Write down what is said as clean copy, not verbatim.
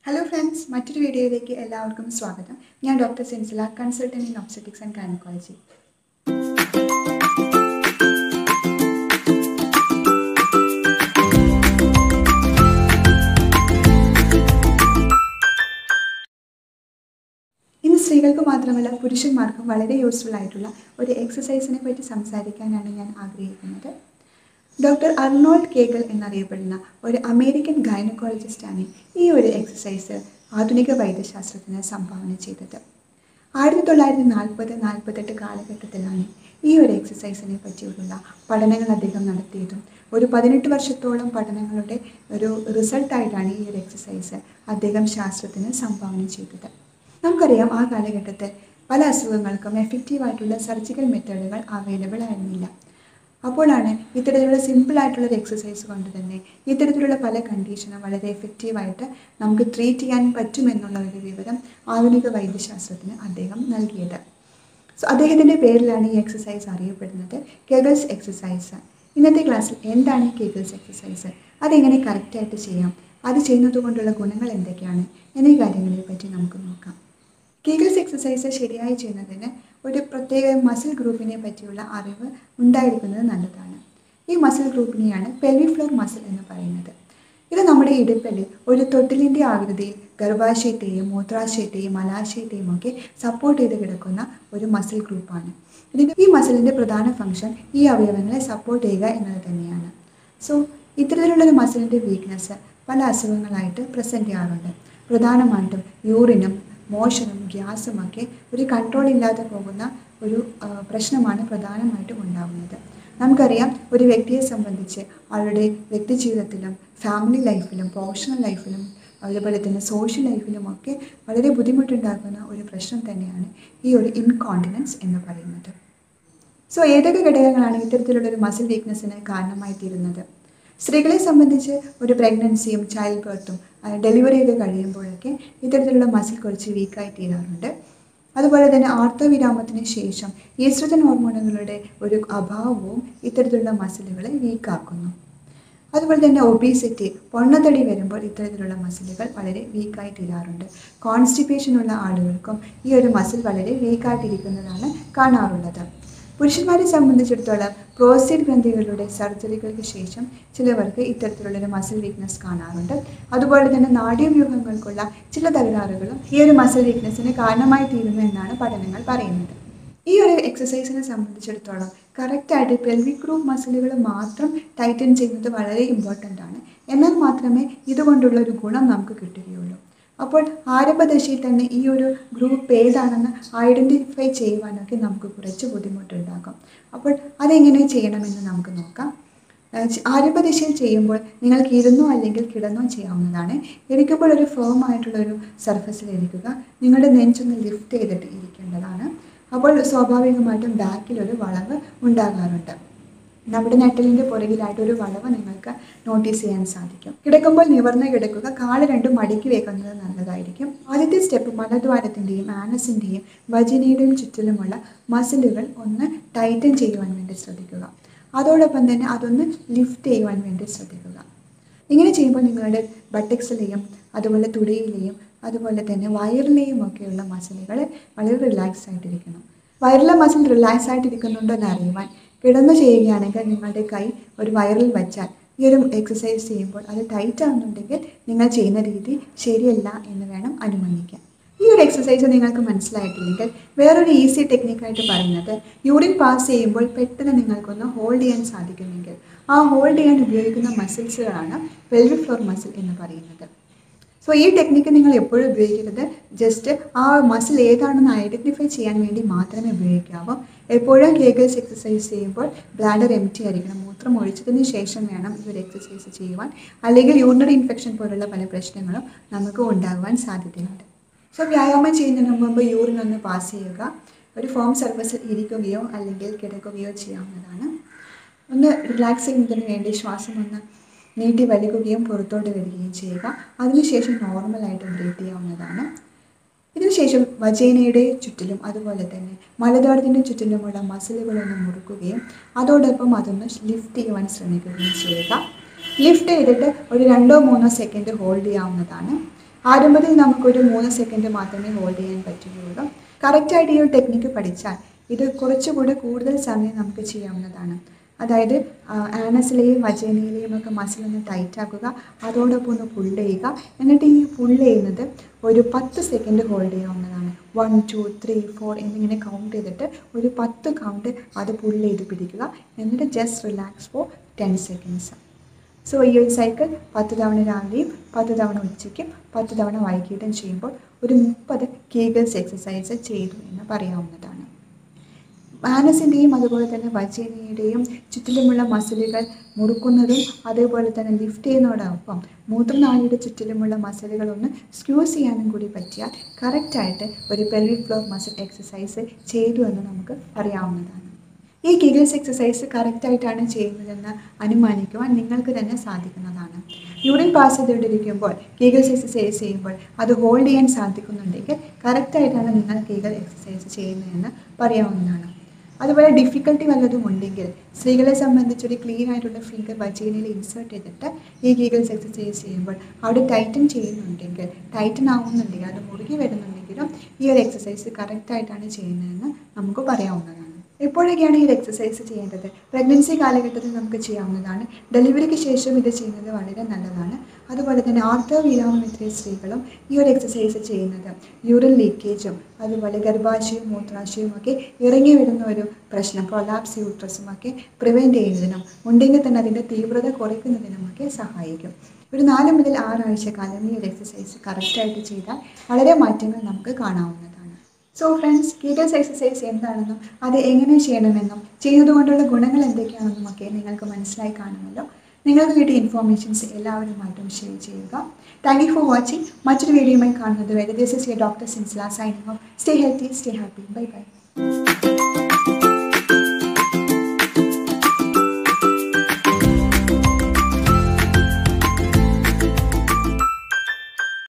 Hello friends, മറ്റൊരു വീഡിയോയിലേക്ക് എല്ലാവർക്കും സ്വാഗതം. ഞാൻ doctor Sensila, consultant in obstetrics and gynaecology. ഇന്ന് സ്ത്രീകൾക്ക് മാത്രമല്ല പുരുഷന്മാർക്കും വളരെ യൂസ്ഫുൾ ആയിട്ടുള്ള ഒരു എക്സസൈസിനെ പറ്റി സംസാരിക്കാനാണ് ഞാൻ ആഗ്രഹിക്കുന്നത്. ഡോക്ടർ അർണോൾഡ് കേഗൽ എന്നറിയപ്പെടുന്ന ഒരു അമേരിക്കൻ ഗൈനക്കോളജിസ്റ്റാണ് ഈ ഒരു എക്സസൈസ് ആധുനിക വൈദ്യശാസ്ത്രത്തിന് സംഭാവന ചെയ്തത്. 1940-48 കാലഘട്ടത്തിലാണ് ഈ ഒരു എക്സസൈസിനെ പറ്റിയുള്ള പഠനങ്ങൾ അദ്ദേഹം നടത്തിയതും. ഒരു 18 വർഷത്തോളം പഠനങ്ങളുടെ ഒരു റിസൾട്ടായിട്ടാണ് ഈ ഒരു എക്സസൈസ് അദ്ദേഹം ശാസ്ത്രത്തിന് സംഭാവന ചെയ്തത്. നമുക്കറിയാം, ആ കാലഘട്ടത്തിൽ പല അസുഖങ്ങൾക്കും എഫക്റ്റീവായിട്ടുള്ള സർജിക്കൽ മെത്തേഡുകൾ അവൈലബിൾ ആയിരുന്നില്ല. അപ്പോഴാണ് ഇത്തരത്തിലുള്ള സിമ്പിളായിട്ടുള്ളൊരു എക്സസൈസ് കൊണ്ട് തന്നെ ഇത്തരത്തിലുള്ള പല കണ്ടീഷനും വളരെ എഫക്റ്റീവായിട്ട് നമുക്ക് ട്രീറ്റ് ചെയ്യാൻ പറ്റുമെന്നുള്ള ഒരു വിവരം ആധുനിക വൈദ്യശാസ്ത്രത്തിന് അദ്ദേഹം നൽകിയത്. സോ അദ്ദേഹത്തിൻ്റെ പേരിലാണ് ഈ എക്സസൈസ് അറിയപ്പെടുന്നത്, കെഗൽസ് എക്സസൈസ്. ഇന്നത്തെ ക്ലാസ്സിൽ എന്താണ് ഈ കെഗൽസ് എക്സസൈസ്, അതെങ്ങനെ കറക്റ്റായിട്ട് ചെയ്യാം, അത് ചെയ്യുന്നത് കൊണ്ടുള്ള ഗുണങ്ങൾ എന്തൊക്കെയാണ് എന്നീ കാര്യങ്ങളെ പറ്റി നമുക്ക് നോക്കാം. കെഗൽസ് എക്സസൈസ് ശരിയായി ചെയ്യുന്നതിന് ഒരു പ്രത്യേക മസിൽ ഗ്രൂപ്പിനെ പറ്റിയുള്ള അറിവ് ഉണ്ടായിരിക്കുന്നത് നല്ലതാണ്. ഈ മസിൽ ഗ്രൂപ്പിനെയാണ് പെൽവിക് ഫ്ലോർ മസിൽ എന്ന് പറയുന്നത്. ഇത് നമ്മുടെ ഇടുപ്പല്ലിൽ ഒരു തൊട്ടിലിൻ്റെ ആകൃതിയിൽ ഗർഭാശയത്തെയും മൂത്രാശയത്തെയും മലാശയത്തെയും ഒക്കെ സപ്പോർട്ട് ചെയ്ത് കിടക്കുന്ന ഒരു മസിൽ ഗ്രൂപ്പാണ്. ഈ മസിലിൻ്റെ പ്രധാന ഫംഗ്ഷൻ ഈ അവയവങ്ങളെ സപ്പോർട്ട് ചെയ്യുക എന്നത് തന്നെയാണ്. സോ ഇത്തരത്തിലുള്ളൊരു മസിലിൻ്റെ വീക്ക്നെസ് പല അസുഖങ്ങളായിട്ട് പ്രസൻറ്റ് ചെയ്യാറുണ്ട്. പ്രധാനമായിട്ടും യൂറിനും മോഷനും ഗ്യാസും ഒക്കെ ഒരു കൺട്രോൾ ഇല്ലാതെ പോകുന്ന ഒരു പ്രശ്നമാണ് പ്രധാനമായിട്ടും ഉണ്ടാകുന്നത്. നമുക്കറിയാം, ഒരു വ്യക്തിയെ സംബന്ധിച്ച് അവരുടെ വ്യക്തി ജീവിതത്തിലും ഫാമിലി ലൈഫിലും പ്രൊഫഷണൽ ലൈഫിലും അതുപോലെ തന്നെ സോഷ്യൽ ലൈഫിലുമൊക്കെ വളരെ ബുദ്ധിമുട്ടുണ്ടാക്കുന്ന ഒരു പ്രശ്നം തന്നെയാണ് ഈ ഒരു ഇൻകോണ്ടിനൻസ് എന്ന് പറയുന്നത്. സോ ഏതൊക്കെ ഘടകങ്ങളാണ് ഇത്തരത്തിലുള്ളൊരു മസിൽ വീക്ക്നെസ്സിന് കാരണമായി തീരുന്നത്? സ്ത്രീകളെ സംബന്ധിച്ച് ഒരു പ്രഗ്നൻസിയും ചൈൽഡ് ബർത്തും ഡെലിവറിയൊക്കെ കഴിയുമ്പോഴൊക്കെ ഇത്തരത്തിലുള്ള മസിൽ കുറച്ച് വീക്കായി തീരാറുണ്ട്. അതുപോലെ തന്നെ ആർത്തവവിരാമത്തിന് ശേഷം ഈസ്ട്രജൻ ഹോർമോണുകളുടെ ഒരു അഭാവവും ഇത്തരത്തിലുള്ള മസിലുകളെ വീക്കാക്കുന്നു. അതുപോലെ തന്നെ ഒബീസിറ്റി, പൊണ്ണത്തടി വരുമ്പോൾ ഇത്തരത്തിലുള്ള മസിലുകൾ വളരെ വീക്കായി തീരാറുണ്ട്. കോൺസ്റ്റിപ്പേഷനുള്ള ആളുകൾക്കും ഈ ഒരു മസിൽ വളരെ വീക്കായിട്ടിരിക്കുന്നതാണ് കാണാറുള്ളത്. പുരുഷന്മാരെ സംബന്ധിച്ചിടത്തോളം പ്രോസ്റ്റേറ്റ് ഗ്രന്ഥികളുടെ സർജറികൾക്ക് ശേഷം ചിലവർക്ക് ഇത്തരത്തിലുള്ളൊരു മസിൽ വീക്ക്നെസ് കാണാറുണ്ട്. അതുപോലെ തന്നെ നാഡീവ്യൂഹങ്ങൾക്കുള്ള ചില തകരാറുകളും ഈ ഒരു മസിൽ വീക്ക്നെസ്സിന് കാരണമായി തീരുന്നു എന്നാണ് പഠനങ്ങൾ പറയുന്നത്. ഈ ഒരു എക്സസൈസിനെ സംബന്ധിച്ചിടത്തോളം കറക്റ്റായിട്ട് പെൽവിക് ഗ്രൂപ്പ് മസിലുകൾ മാത്രം ടൈറ്റൻ ചെയ്യുന്നത് വളരെ ഇമ്പോർട്ടൻ്റ് ആണ്. എന്നാൽ മാത്രമേ ഇതുകൊണ്ടുള്ള ഒരു ഗുണം നമുക്ക് കിട്ടുകയുള്ളൂ. അപ്പോൾ ആരംഭദശയിൽ തന്നെ ഈ ഒരു ഗ്രൂപ്പ് ഏതാണെന്ന് ഐഡൻറ്റിഫൈ ചെയ്യുവാനൊക്കെ നമുക്ക് കുറച്ച് ബുദ്ധിമുട്ടുണ്ടാകും. അപ്പോൾ അതെങ്ങനെ ചെയ്യണമെന്ന് നമുക്ക് നോക്കാം. ആരംഭദശയിൽ ചെയ്യുമ്പോൾ നിങ്ങൾക്ക് ഇരുന്നോ അല്ലെങ്കിൽ കിടന്നോ ചെയ്യാവുന്നതാണ്. ഇരിക്കുമ്പോൾ ഒരു ഫേം ആയിട്ടുള്ളൊരു സർഫസിൽ ഇരിക്കുക. നിങ്ങളുടെ നെഞ്ചൊന്ന് ലിഫ്റ്റ് ചെയ്തിട്ട് ഇരിക്കേണ്ടതാണ്. അപ്പോൾ സ്വാഭാവികമായിട്ടും ബാക്കിലൊരു വളവ് ഉണ്ടാകാറുണ്ട്. നമ്മുടെ നട്ടലിൻ്റെ പുറകിലായിട്ട് ഒരു വളവ് നിങ്ങൾക്ക് നോട്ടീസ് ചെയ്യാൻ സാധിക്കും. കിടക്കുമ്പോൾ നിവർന്ന് കിടക്കുക, കാല് രണ്ടും മടക്കി വെക്കുന്നത് നല്ലതായിരിക്കും. ആദ്യത്തെ സ്റ്റെപ്പ് മലദ്വാരത്തിൻ്റെയും ആനസിൻ്റെയും വജിനയുടെയും ചുറ്റിലുമുള്ള മസിലുകൾ ഒന്ന് ടൈറ്റൻ ചെയ്യുവാൻ വേണ്ടി ശ്രദ്ധിക്കുക. അതോടൊപ്പം തന്നെ അതൊന്ന് ലിഫ്റ്റ് ചെയ്യുവാൻ വേണ്ടി ശ്രദ്ധിക്കുക. ഇങ്ങനെ ചെയ്യുമ്പോൾ നിങ്ങളുടെ ബട്ടക്സിലെയും അതുപോലെ തുടയിലെയും അതുപോലെ തന്നെ വയറിലെയും ഒക്കെയുള്ള മസിലുകൾ വളരെ റിലാക്സ് ആയിട്ടിരിക്കണം. വയറിലെ മസിൽ റിലാക്സ് ആയിട്ടിരിക്കുന്നുണ്ടോ എന്ന് അറിയുവാൻ കിടന്നു ചെയ്യുകയാണെങ്കിൽ നിങ്ങളുടെ കൈ ഒരു വയറിൽ വച്ചാൽ ഈ ഒരു എക്സസൈസ് ചെയ്യുമ്പോൾ അത് ടൈറ്റ് ആവുന്നുണ്ടെങ്കിൽ നിങ്ങൾ ചെയ്യുന്ന രീതി ശരിയല്ല എന്ന് വേണം അനുമാനിക്കാൻ. ഈ ഒരു എക്സസൈസ് നിങ്ങൾക്ക് മനസ്സിലായിട്ടില്ലെങ്കിൽ വേറൊരു ഈസി ടെക്നിക്കായിട്ട് പറയുന്നത്, യൂറിൻ പാസ് ചെയ്യുമ്പോൾ പെട്ടെന്ന് നിങ്ങൾക്കൊന്ന് ഹോൾഡ് ചെയ്യാൻ സാധിക്കുമെങ്കിൽ ആ ഹോൾഡ് ചെയ്യാൻ ഉപയോഗിക്കുന്ന മസിൽസുകളാണ് പെൽവിക് ഫ്ലോർ മസിൽ എന്ന് പറയുന്നത്. സോ ഈ ടെക്നിക്ക് നിങ്ങൾ എപ്പോഴും ഉപയോഗിക്കരുത്. ജസ്റ്റ് ആ മസിൽ ഏതാണെന്ന് ഐഡൻറ്റിഫൈ ചെയ്യാൻ വേണ്ടി മാത്രമേ ഉപയോഗിക്കാവൂ. എപ്പോഴും കെഗൽസ് എക്സസൈസ് ചെയ്യുമ്പോൾ ബ്ലാഡർ എംപ്റ്റി ആയിരിക്കണം. മൂത്രം ഒഴിച്ചതിന് ശേഷം വേണം ഈ ഒരു എക്സസൈസ് ചെയ്യുവാൻ. അല്ലെങ്കിൽ യൂറിനറി ഇൻഫെക്ഷൻ പോലുള്ള പല പ്രശ്നങ്ങളും നമുക്ക് ഉണ്ടാകുവാൻ സാധ്യതയുണ്ട്. സോ വ്യായാമം ചെയ്യുന്നതിന് മുമ്പ് യൂറിൻ ഒന്ന് പാസ് ചെയ്യുക. ഒരു ഫോം സർഫസിൽ ഇരിക്കുകയോ അല്ലെങ്കിൽ കിടക്കുകയോ ചെയ്യാവുന്നതാണ്. ഒന്ന് റിലാക്സ് ചെയ്യുന്നതിന് വേണ്ടി ശ്വാസം ഒന്ന് നീട്ടി വലിക്കുകയും പുറത്തോട്ട് വരികയും ചെയ്യുക. അതിനുശേഷം നോർമലായിട്ട് ബ്രീത്ത് ചെയ്യാവുന്നതാണ്. ഇതിനുശേഷം വജൈനയുടെ ചുറ്റിലും അതുപോലെ തന്നെ മലദ്വാരത്തിൻ്റെ ചുറ്റിലുമുള്ള മസിലുകളൊന്ന് മുറുക്കുകയും അതോടൊപ്പം അതൊന്ന് ലിഫ്റ്റ് ചെയ്യുവാൻ ശ്രമിക്കുകയും ചെയ്യുക. ലിഫ്റ്റ് ചെയ്തിട്ട് ഒരു 2-3 സെക്കൻഡ് ഹോൾഡ് ചെയ്യാവുന്നതാണ്. ആരംഭത്തിൽ നമുക്കൊരു 3 സെക്കൻഡ് മാത്രമേ ഹോൾഡ് ചെയ്യാൻ പറ്റുകയുള്ളൂ. കറക്റ്റായിട്ട് ഈ ഒരു ടെക്നിക്ക് പഠിച്ചാൽ ഇത് കുറച്ചുകൂടി കൂടുതൽ സമയം നമുക്ക് ചെയ്യാവുന്നതാണ്. അതായത് ആനസിലെയും വജൈനയിലെയും ഒക്കെ മസിൽ ഒന്ന് ടൈറ്റ് ആക്കുക, അതോടൊപ്പം ഒന്ന് പുൾ ചെയ്യുക. എന്നിട്ട് ഈ പുൾ ചെയ്യുന്നത് ഒരു 10 സെക്കൻഡ് ഹോൾഡ് ചെയ്യാവുന്നതാണ്. 1 2 3 4 എന്നിങ്ങനെ കൗണ്ട് ചെയ്തിട്ട് ഒരു 10 കൗണ്ട് അത് പുൾ ചെയ്ത് പിടിക്കുക. എന്നിട്ട് just relax for 10 seconds. So ഈ ഒരു സൈക്കിൾ 10 തവണ രാവിലെയും 10 തവണ ഉച്ചയ്ക്കും 10 തവണ വൈകിട്ടും ചെയ്യുമ്പോൾ ഒരു 30 കീഗൽസ് എക്സസൈസ് ചെയ്തു എന്ന് പറയാവുന്നതാണ്. മാനസിൻ്റെയും അതുപോലെ തന്നെ വജൈനയുടെയും ചുറ്റിലുമുള്ള മസിലുകൾ മുറുക്കുന്നതും അതേപോലെ തന്നെ ലിഫ്റ്റ് ചെയ്യുന്നതോടൊപ്പം മൂത്രനാളിയുടെ ചുറ്റിലുമുള്ള മസിലുകളൊന്ന് സ്ക്യൂസ് ചെയ്യാനും കൂടി പറ്റിയാൽ കറക്റ്റായിട്ട് ഒരു പെൽവിക് ഫ്ലോർ മസിൽ എക്സസൈസ് ചെയ്തു എന്ന് നമുക്ക് പറയാവുന്നതാണ്. ഈ കീഗൽസ് എക്സസൈസ് കറക്റ്റായിട്ടാണ് ചെയ്യുന്നതെന്ന് അനുമാനിക്കുവാൻ നിങ്ങൾക്ക് തന്നെ സാധിക്കുന്നതാണ്. യൂറിൻ പാസ് ചെയ്തുകൊണ്ടിരിക്കുമ്പോൾ കീഗൽസ് എക്സസൈസ് ചെയ്യുമ്പോൾ അത് ഹോൾഡ് ചെയ്യാൻ സാധിക്കുന്നുണ്ടെങ്കിൽ കറക്റ്റായിട്ടാണ് നിങ്ങൾ കീഗൽ എക്സസൈസ് ചെയ്യുന്നതെന്ന് പറയാവുന്നതാണ്. അതുപോലെ ഡിഫിക്കൽട്ടി വല്ലതും ഉണ്ടെങ്കിൽ സ്ത്രീകളെ സംബന്ധിച്ചൊരു ക്ലീൻ ആയിട്ടുള്ള ഫിംഗർ വജൈനയിൽ ഇൻസേർട്ട് ചെയ്തിട്ട് ഈ കീഗൽസ് എക്സസൈസ് ചെയ്യുമ്പോൾ അവിടെ ടൈറ്റൻ ചെയ്യുന്നുണ്ടെങ്കിൽ, ടൈറ്റൻ ആവുന്നുണ്ടെങ്കിൽ, അത് മുറുകി വരുന്നുണ്ടെങ്കിലും ഈ ഒരു എക്സസൈസ് കറക്റ്റായിട്ടാണ് ചെയ്യുന്നതെന്ന് നമുക്ക് പറയാവുന്നതാണ്. എപ്പോഴൊക്കെയാണ് ഈ ഒരു എക്സസൈസ് ചെയ്യേണ്ടത്? പ്രഗ്നൻസി കാലഘട്ടത്തിൽ നമുക്ക് ചെയ്യാവുന്നതാണ്. ഡെലിവറിക്ക് ശേഷം ഇത് ചെയ്യുന്നത് വളരെ നല്ലതാണ്. അതുപോലെ തന്നെ ആർത്തവവിരാമമെത്തിയ സ്ത്രീകളും ഈ ഒരു എക്സസൈസ് ചെയ്യുന്നത് യൂറിൻ ലീക്കേജും അതുപോലെ ഗർഭാശയവും മൂത്രാശയവും ഒക്കെ ഇറങ്ങി വരുന്ന ഒരു പ്രശ്നം, പ്രൊലാപ്സ് യൂട്രസും ഒക്കെ പ്രിവെൻറ്റ് ചെയ്യുന്നതിനും ഉണ്ടെങ്കിൽ തന്നെ അതിൻ്റെ തീവ്രത കുറയ്ക്കുന്നതിനുമൊക്കെ സഹായിക്കും. ഒരു 4 മുതൽ 6 ആഴ്ചക്കാലം ഈ ഒരു എക്സസൈസ് കറക്റ്റായിട്ട് ചെയ്താൽ വളരെ മാറ്റങ്ങൾ നമുക്ക് കാണാവുന്നതാണ്. സോ ഫ്രണ്ട്സ്, കീഗൽസ് എക്സസൈസ് എന്താണെന്നും അത് എങ്ങനെ ചെയ്യണമെന്നും ചെയ്യുന്നതുകൊണ്ടുള്ള ഗുണങ്ങൾ എന്തൊക്കെയാണെന്നും ഒക്കെ നിങ്ങൾക്ക് മനസ്സിലായി കാണുമല്ലോ. നിങ്ങൾക്ക് കിട്ടിയ ഇൻഫോർമേഷൻസ് എല്ലാവരുമായിട്ടും ഷെയർ ചെയ്യുക. Thank you for watching. മറ്റൊരു വീഡിയോയുമായി കാണുന്നത് വരെ this is your doctor Sinsila signing off. Stay healthy, stay happy. Bye by.